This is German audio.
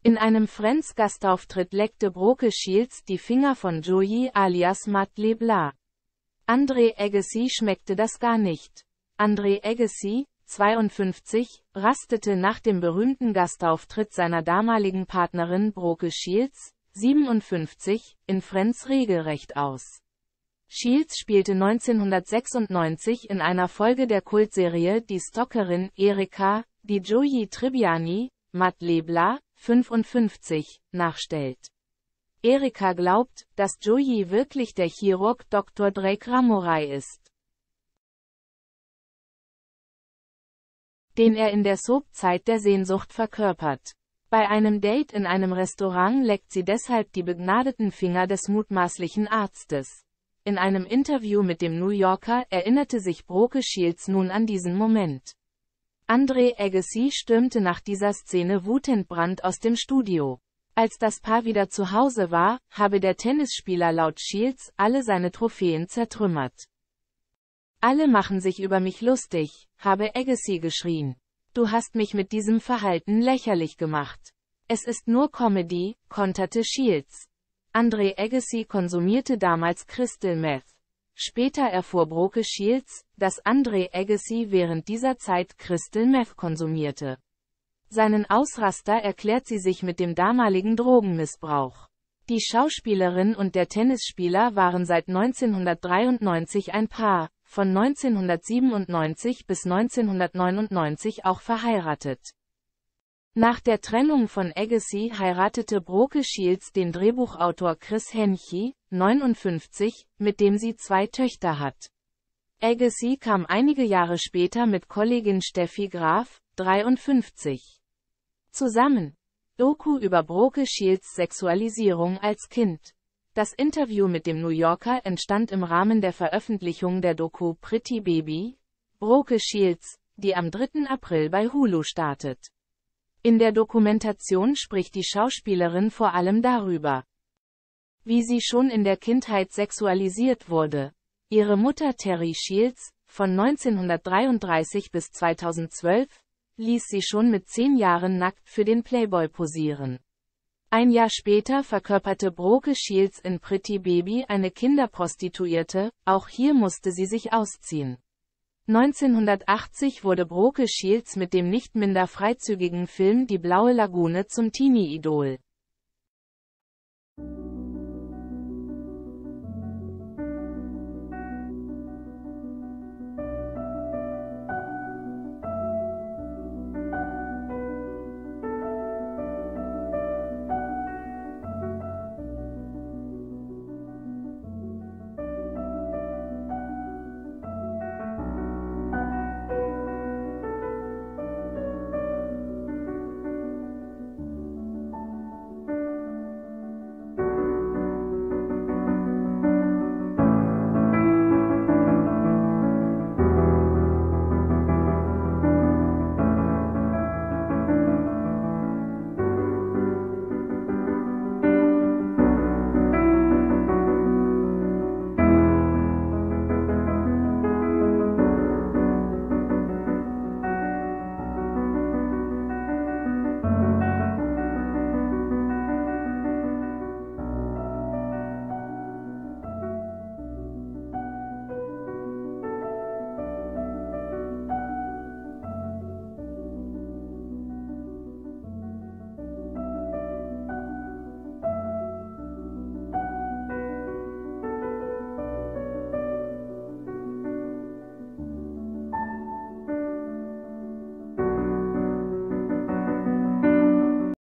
In einem Friends-Gastauftritt leckte Brooke Shields die Finger von Joey alias Matt LeBlanc. Andre Agassi schmeckte das gar nicht. Andre Agassi, 52, rastete nach dem berühmten Gastauftritt seiner damaligen Partnerin Brooke Shields, 57, in Friends regelrecht aus. Shields spielte 1996 in einer Folge der Kultserie die Stalkerin Erika, die Joey Tribbiani, Matt LeBlanc, 55, nachstellt. Erika glaubt, dass Joey wirklich der Chirurg Dr. Drake Ramorai ist, den er in der Soap Zeit der Sehnsucht verkörpert. Bei einem Date in einem Restaurant leckt sie deshalb die begnadeten Finger des mutmaßlichen Arztes. In einem Interview mit dem New Yorker erinnerte sich Brooke Shields nun an diesen Moment. Andre Agassi stürmte nach dieser Szene wutentbrannt aus dem Studio. Als das Paar wieder zu Hause war, habe der Tennisspieler laut Shields alle seine Trophäen zertrümmert. Alle machen sich über mich lustig, habe Agassi geschrien. Du hast mich mit diesem Verhalten lächerlich gemacht. Es ist nur Comedy, konterte Shields. Andre Agassi konsumierte damals Crystal Meth. Später erfuhr Brooke Shields, dass Andre Agassi während dieser Zeit Crystal Meth konsumierte. Seinen Ausraster erklärt sie sich mit dem damaligen Drogenmissbrauch. Die Schauspielerin und der Tennisspieler waren seit 1993 ein Paar, von 1997 bis 1999 auch verheiratet. Nach der Trennung von Agassi heiratete Brooke Shields den Drehbuchautor Chris Henke, 59, mit dem sie 2 Töchter hat. Agassi kam einige Jahre später mit Kollegin Steffi Graf, 53, zusammen. Doku über Brooke Shields Sexualisierung als Kind. Das Interview mit dem New Yorker entstand im Rahmen der Veröffentlichung der Doku Pretty Baby, Brooke Shields, die am 3. April bei Hulu startet. In der Dokumentation spricht die Schauspielerin vor allem darüber, wie sie schon in der Kindheit sexualisiert wurde. Ihre Mutter Terry Shields, von 1933 bis 2012, ließ sie schon mit 10 Jahren nackt für den Playboy posieren. Ein Jahr später verkörperte Brooke Shields in Pretty Baby eine Kinderprostituierte, auch hier musste sie sich ausziehen. 1980 wurde Brooke Shields mit dem nicht minder freizügigen Film Die blaue Lagune zum Teenie-Idol.